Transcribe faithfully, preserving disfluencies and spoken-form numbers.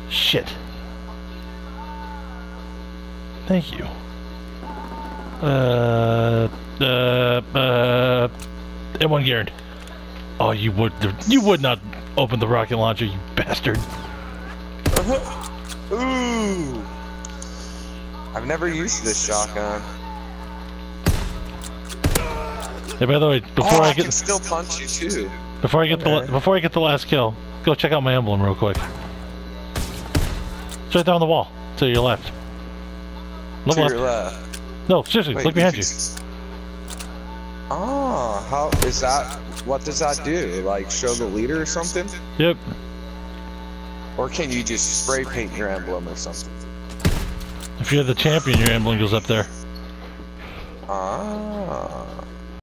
Shit. Thank you. Uh, uh, uh, M one Garand. Oh, you would, you would not open the rocket launcher, you bastard. Ooh. I've never used this shotgun. Hey, by the way, before oh, I, I get, can still punch you too. Before I get okay. the, before I get the last kill, go check out my emblem real quick. It's right down the wall, to your left. Look to left. your left. No, seriously, Wait, look behind you. Oh, how is that? What does that do? Like show the leader or something? Yep. Or can you just spray paint your emblem or something? If you're the champion, your emblem goes up there. Ah.